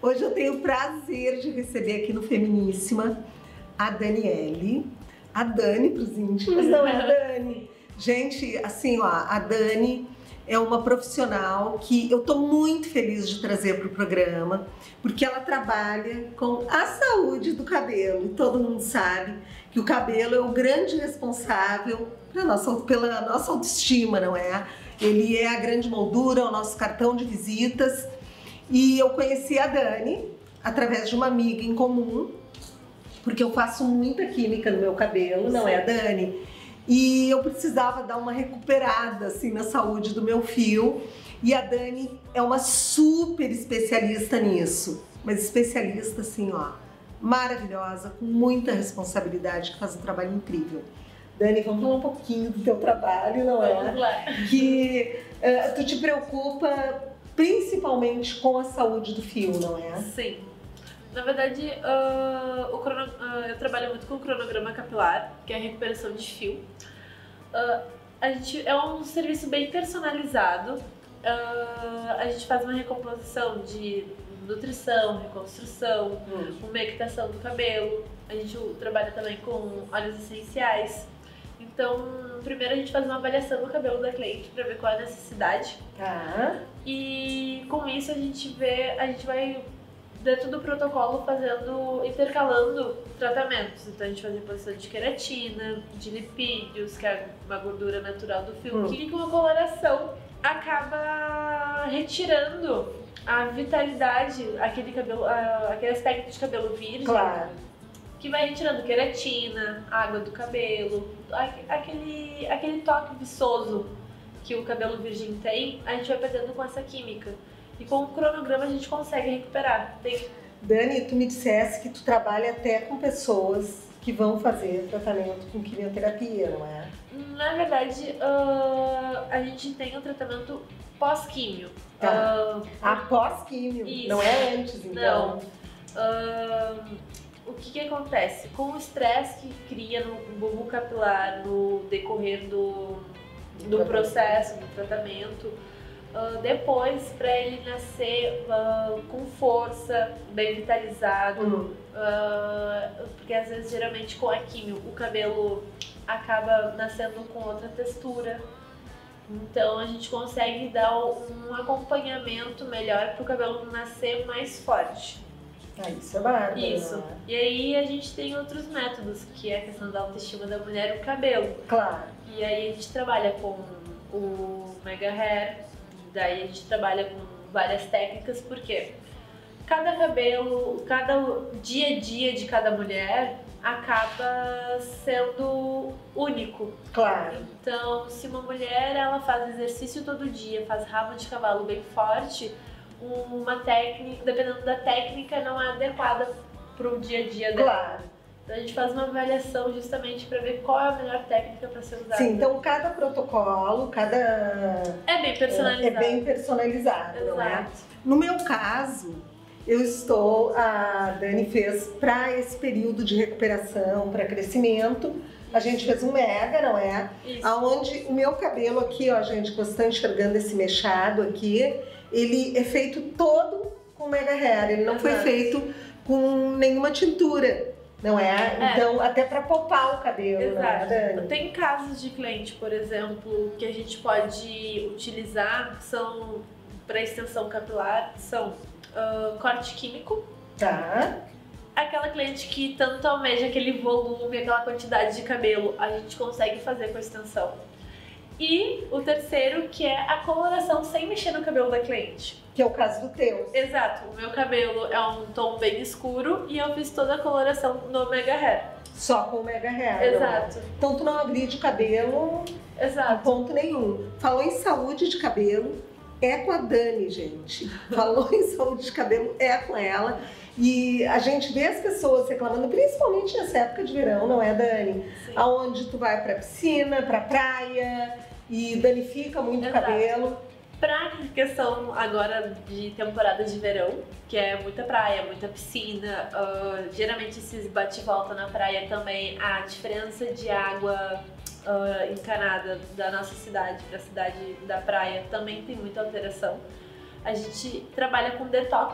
Hoje eu tenho o prazer de receber aqui no Feminíssima a Daniele. A Dani para os íntimos, não é a Dani. Gente, assim, ó, a Dani é uma profissional que eu tô muito feliz de trazer para o programa, porque ela trabalha com a saúde do cabelo. Todo mundo sabe que o cabelo é o grande responsável pela nossa autoestima, não é? Ele é a grande moldura, o nosso cartão de visitas. E eu conheci a Dani através de uma amiga em comum, porque eu faço muita química no meu cabelo, não é, Dani? E eu precisava dar uma recuperada assim na saúde do meu fio. E a Dani é uma super especialista nisso, mas especialista assim, ó, maravilhosa, com muita responsabilidade, que faz um trabalho incrível. Dani, vamos falar um pouquinho do teu trabalho, não é? Vamos lá. Que tu te preocupa principalmente com a saúde do fio, não é? Sim. Na verdade, eu trabalho muito com o cronograma capilar, que é a recuperação de fio. É um serviço bem personalizado. A gente faz uma recomposição de nutrição, reconstrução, umectação do cabelo. A gente trabalha também com óleos essenciais. Então, primeiro a gente faz uma avaliação do cabelo da cliente para ver qual é a necessidade. Tá. E com isso a gente vai dentro do protocolo intercalando tratamentos. Então a gente faz reposição de queratina, de lipídios, que é uma gordura natural do fio, que com a coloração acaba retirando a vitalidade, aquele aspecto de cabelo virgem. Claro. Que vai retirando queratina, água do cabelo, aquele toque viçoso que o cabelo virgem tem, a gente vai perdendo com essa química. E com o cronograma a gente consegue recuperar. Dani, tu me dissesse que tu trabalha até com pessoas que vão fazer tratamento com quimioterapia, não é? Na verdade, a gente tem um tratamento pós-químio. Tá. Pós-químio, não é antes, então? Não. O que acontece? Com o estresse que cria no bulbo capilar no decorrer do processo, do tratamento, depois, para ele nascer com força, bem vitalizado, porque às vezes, geralmente com a químio, o cabelo acaba nascendo com outra textura. Então a gente consegue dar um acompanhamento melhor para o cabelo nascer mais forte. Isso é bárbaro. Isso. E aí a gente tem outros métodos, que é a questão da autoestima da mulher e o cabelo. Claro. E aí a gente trabalha com o Mega Hair, daí a gente trabalha com várias técnicas, porque cada cabelo, cada dia a dia de cada mulher acaba sendo único. Claro. Então, se uma mulher ela faz exercício todo dia, faz rabo de cavalo bem forte, uma técnica, dependendo da técnica, não é adequada para o dia a dia dela. Claro. Então a gente faz uma avaliação justamente para ver qual é a melhor técnica para ser usada. Sim, então cada protocolo, é bem personalizado. É bem personalizado, Exato. Não é? No meu caso, a Dani fez para esse período de recuperação, para crescimento, a gente fez um mega, não é? Isso. Onde o meu cabelo aqui, ó, gente, que você está enxergando esse mechado aqui, ele é feito todo com Mega Hair, ele não foi feito com nenhuma tintura, não é? Então, até para poupar o cabelo, exato. Não é, Dani? Tem casos de cliente, por exemplo, que a gente pode utilizar, que são para extensão capilar, são corte químico. Tá. Aquela cliente que tanto almeja aquele volume, aquela quantidade de cabelo, a gente consegue fazer com a extensão. E o terceiro, que é a coloração sem mexer no cabelo da cliente. Que é o caso do teu. Exato. O meu cabelo é um tom bem escuro e eu fiz toda a coloração no Mega Hair. Só com o Mega Hair. Exato. Não. Então tu não agride o cabelo em ponto nenhum. Falou em saúde de cabelo, é com a Dani, gente. Falou em saúde de cabelo, é com ela. E a gente vê as pessoas reclamando, principalmente nessa época de verão, não é, Dani? Sim. Aonde tu vai pra piscina, pra praia e danifica muito o cabelo. Pra questão agora de temporada de verão, que é muita praia, muita piscina, geralmente esses bate-volta na praia também, a diferença de água encanada da nossa cidade para a cidade da praia também tem muita alteração. A gente trabalha com detox,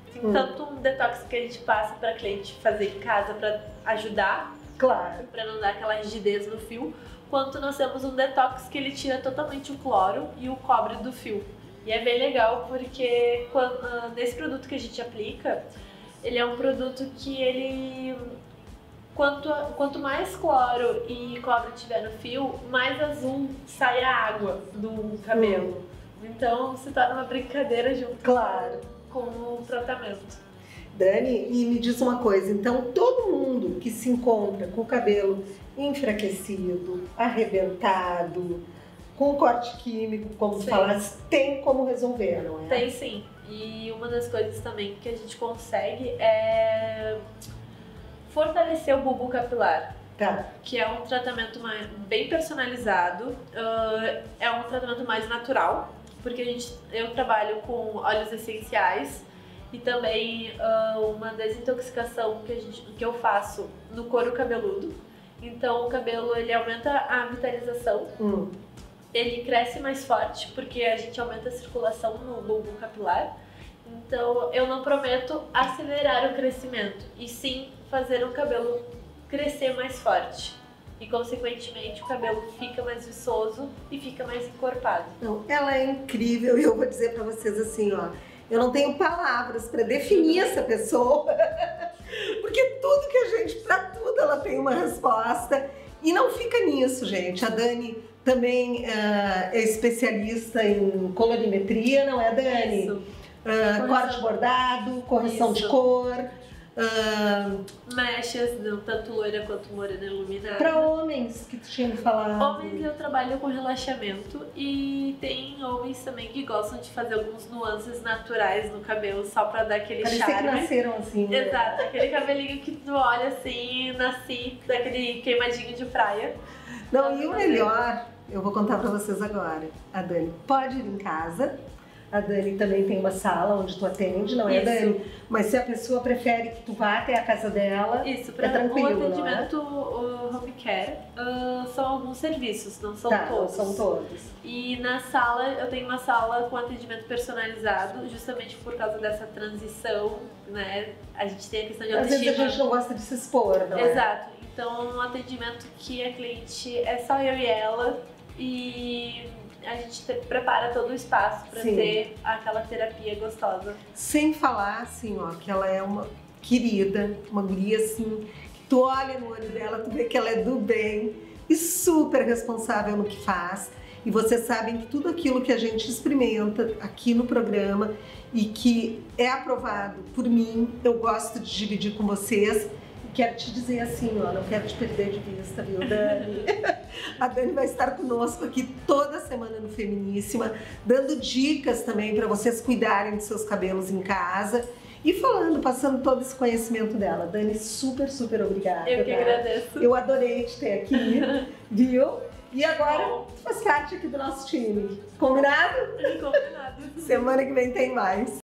Tem tanto um detox que a gente passa para cliente fazer em casa para ajudar, claro, para não dar aquela rigidez no fio, quanto nós temos um detox que ele tira totalmente o cloro e o cobre do fio. E é bem legal porque nesse produto que a gente aplica, ele é um produto que ele... Quanto mais cloro e cobre tiver no fio, mais azul sai a água do cabelo. Então se torna uma brincadeira junto com o tratamento. Dani, e me diz uma coisa, então todo mundo que se encontra com o cabelo enfraquecido, arrebentado, com corte químico, como tu falaste, tem como resolver, não é? Tem sim. E uma das coisas também que a gente consegue é fortalecer o bulbo capilar. Tá. Que é um tratamento bem personalizado, é um tratamento mais natural, porque eu trabalho com óleos essenciais e também uma desintoxicação que eu faço no couro cabeludo. Então o cabelo ele aumenta a vitalização, ele cresce mais forte porque a gente aumenta a circulação no bulbo capilar. Então eu não prometo acelerar o crescimento, e sim fazer o cabelo crescer mais forte. E consequentemente o cabelo fica mais viçoso e fica mais encorpado. Não, ela é incrível e eu vou dizer pra vocês assim, ó, eu não tenho palavras pra definir essa pessoa, porque tudo que a gente, pra tudo ela tem uma resposta e não fica nisso, gente. A Dani também é especialista em colorimetria, não é, Dani? Isso. Corte bordado, correção de cor, mechas, tanto loira quanto morena iluminada. Para homens que tu tinha falado. Homens eu trabalho com relaxamento, e tem homens também que gostam de fazer alguns nuances naturais no cabelo só pra dar aquele charme. Parece que nasceram assim, né? Exato, aquele cabelinho que tu olha assim, nasci daquele queimadinho de praia. Não, e o melhor, eu vou contar pra vocês agora. A Dani pode ir em casa. A Dani também tem uma sala onde tu atende, não é, Dani? Mas se a pessoa prefere que tu vá até a casa dela, isso, para é tranquilo, o atendimento home care, são alguns serviços, não são todos. São todos. E na sala, eu tenho uma sala com atendimento personalizado, justamente por causa dessa transição, né? A gente tem a questão de autoestima. Às vezes a gente não gosta de se expor, não é? Exato. Então, um atendimento que a cliente é só eu e ela, e a gente prepara todo o espaço para ter aquela terapia gostosa. Sem falar, assim, ó, que ela é uma querida, uma guria, assim, que tu olha no olho dela, tu vê que ela é do bem e super responsável no que faz. E vocês sabem que tudo aquilo que a gente experimenta aqui no programa e que é aprovado por mim, eu gosto de dividir com vocês. Quero te dizer assim, ó, não quero te perder de vista, viu, Dani? A Dani vai estar conosco aqui toda semana no Feminíssima, dando dicas também para vocês cuidarem dos seus cabelos em casa e falando, passando todo esse conhecimento dela. Dani, super, super obrigada. Eu que agradeço. Eu adorei te ter aqui, viu? E agora, tu faz parte aqui do nosso time. Combinado? Combinado. Semana que vem tem mais.